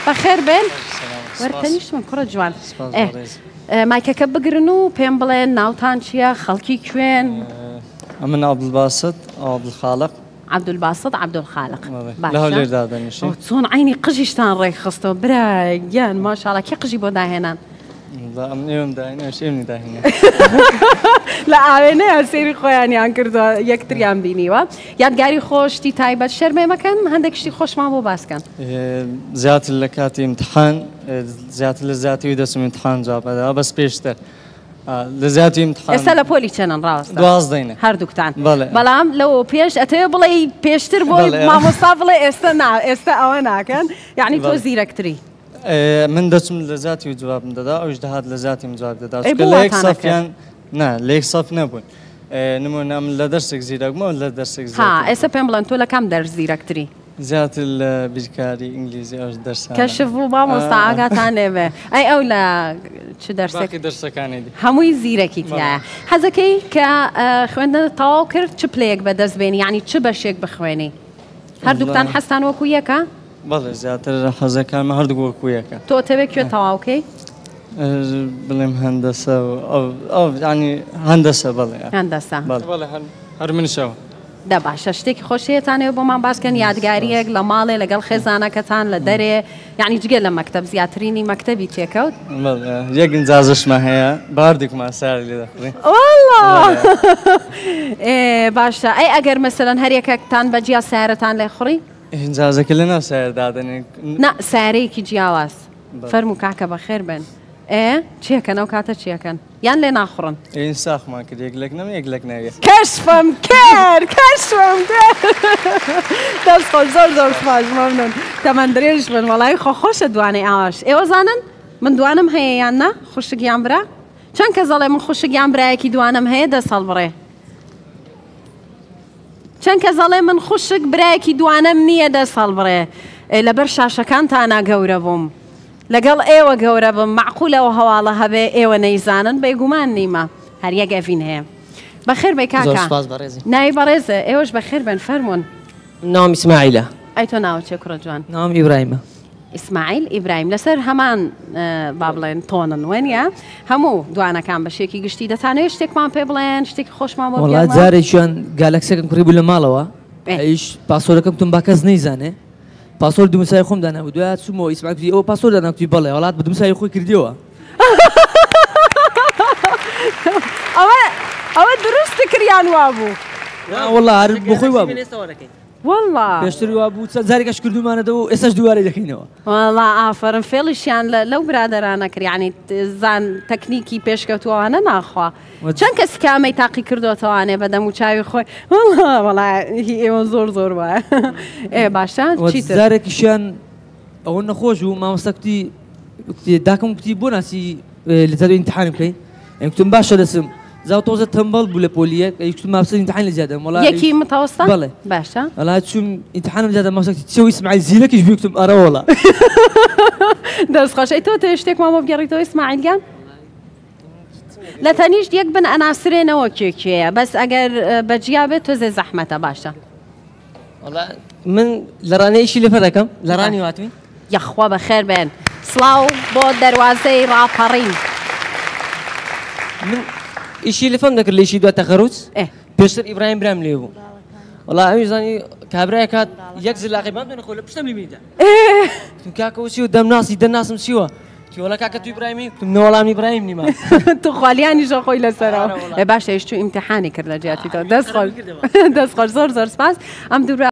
بەخێر بێن وەرتەنیشتمە کوڕە جوان مایکەکە بگرن و پێم بڵێن ناوتان چییە خەڵکی کوێن من عەبدولباسط عەبدولخالق عەبدولباسط عەبدولخالق لە هەولێردا دەنیشم چۆن عینی قژیشتان ڕێکخستەوە برای گیان ماشاڵڵا کێ قژی بۆ داهێنان ئێوەم داهێنا شێمی داهێنا لە ئاوێنەیە سێری خۆیانیان کردووە یەکتریان بینیوە یادگاری خۆشتی تایبەت شەرمێ مەکەن هەندێک شتی خۆشمان بۆ باسکەن زیاتر لە کاتی ئیمتحان زیاتر لە زیاتری دەچم ئیمتحان جواب بدەوە بەس پێشتر لە زیاتری ئیمتحان ئێستا لە پۆلی چەندن ڕاستە دوازدەینە هەردووکتان بەڵام لەوە پێش ئەتەوێ بڵێ پێشتر بۆی مامۆستا بڵێ ئێستا ئەوە ناکەن یعنی تۆ زیرەکتری من دەچم لە زیاتی جواب دەدا ئەوش دەهات لە زیاتیم جواب دەدا لە یەک سەفیان نا لە یەک سەف نەبوون نمونە من لە دەرسێک زیرەک بووم لە دەرسێک ئێستا پێم بڵێن تۆ لە کام دەرس زیرەکتری زیاتر لە بیرکاری ئینگلیزی ئەوش دەرسان کەشف بوو مامۆستا ئاگاتان لێبێ ئەی ئەو لە چ دەرسێکی دەرسەکانی دی هەمووی زیرەکی تایە حەزەکەی کە خوێندن تەواو کرد چ پلەیەک بەدەست بێنی یعنی چ بەشێک بخوێنی هەردووکتان حەستان وەکو یەکە بەڵێ زیاتر حەزەکانمە هەردوو وەکو یەکە تۆ تەوێت کوێ تەواوکەی بڵێم هەندەسە ینی هەندەسە بڵێ هەندەسە هەر منشەوە دە باشە شتێکی خۆشیەتانێ بۆمان باسکەن یادگاریەک لە ماڵێ لەگەڵ خێزانەکەتان لە دەرێ یعنی جگە لە مەکتەب زیاترینی مەکتەبی تێکەوت یەک ئینجازەشمە هەیە باردێکمان ساری لێ دەخڕی باشە ئەی ئەگەر مەسەلەن هەرێکەکتان بەجیا سارەتان لێ خوڕی ئینجازەکە لە ناو سایردادنێ نا سارەیەکی جیاواز فەرموو کاکە بەخێر بن چیەکەن ئەو کاتە چیەکەن یان لێ ناخڕن ئین ساخمان کرد یەکلەک نەم یەکلەک ناوێت کەشفم کرد کەشفم دەست خۆش زۆر زۆر سپاس مەمنون تەمەن درێژ بن وەڵای خۆشە دوانەی ئاواش ئێوە زانن من دوانم هەیە یان نا خوشکیان برا چەند کەس دەڵێ من خوشکیان برایەکی دوانم هەیە دەست هەڵبڕێ چەند کەس دەڵێ من خوشک برایەکی دوانم نییە دەست هەڵبڕێ لەبەر شاشەکانتانە گەورە بووم لەگەڵ ئێوە گەورە بم معقولەوە هەواڵە هەبێ ئێوە نەیزانن بێگومان نیمە هەر یەک ئەڤین هەیە بەخێر بێ کاکە ناوی بەڕێزە ئێوەش بەخێر بن فەرمونون ناوم ئیسماعیلە ئەی تۆ ناوە چێ کوڕە جوان ناوم ئیبراهیمە ئیسماعیل ئیبراهیم لەسەر هەمان با بڵێن تۆنن وێنە هەموو دوانەکان بەشێکی گشتی دەتانەوێت شتێکمان پێ بڵێن شتێکی خۆشمان بۆ وڵات جارێکیان گالەکسەکەم کوڕی بوو لە ماڵەوە ئەیش پاسۆرەکەم تم با کەس نەیزانێ پاسۆر دومسای خۆم دانەبوو دوای چوومەوە ئیسماعیل ئەوە پاسۆر داناکتی بەڵێ وڵات بە دومسای خۆی کردیەوە ئەوە دروستی کریان وا بوو وەڵڵا هەر بۆ خۆی وا بوو والله پێشتر وا بوو جارێکەش کردومانەدەوە ئێستاش دووارەی دەکەینەوە والله ئافرن فێڵیشیان لەو برادەرانە کرد یعنی زان تەکنیکی پێشکەوتوانە ناخوا چەند کەس کامەی تاقی کردوتەوانێ بەدەم و چاوی خۆی وەڵی ئێوە زۆر زۆر وایە ئێ باشە جارێکیشیان ئەوە نەخۆش و مامۆستاکتی داکەم کوتی بۆ ناسی لە زەدو ئیمتحانم بکەین کوتم باشە دەسم زاو تۆزە تەمبەڵ بوو لە پۆلیەک ئەیکتم مامۆستا ئیمتحان لە زیادەم یەکی متەوەستا بەڵێ باشە وەڵات چوم ئیمتحانم زیادە مامۆستاکتی چێوی ئیسماعیل زیرەکیش بیکتم ئەرە وەڵا دەست خۆشەی تۆ شتێکمان بۆ بگەڕیتەوە ئیسماعیلگیان لە تەنیشت یەک بن ئەناسرێنەوە کێکێیە بەس ئەگەر بەجیا بێت تۆزێ زەحمەتە باشە من لە ڕانەیەشی لەفەر دەکەم لە ڕانی واتوین یەخوا بەخێر بێن سڵاو بۆ دەواازەی ڕاپەڕین من ئیشی لەفەم دەکرد لێشی دواتە خەروچ پێشتر ئیبراهیم برام لێ بوو وەڵا ئەوی زانی کابرای کات یەک زلاقیبان دوێنە خۆ لە پشتم لیمیدا کاکەوە چی و دەمناسی دەناسم چیوە وەڵا کاکە تو ئیبراهیمی نەوەڵامی ئیبراهیم نیمە تو خالیانیشە خۆی لەسەرەوە باشە هێشت و ئیمتحانی کرد لە جیاتیتەوە دەست خۆش زۆر زۆر سپاس ئەم دوو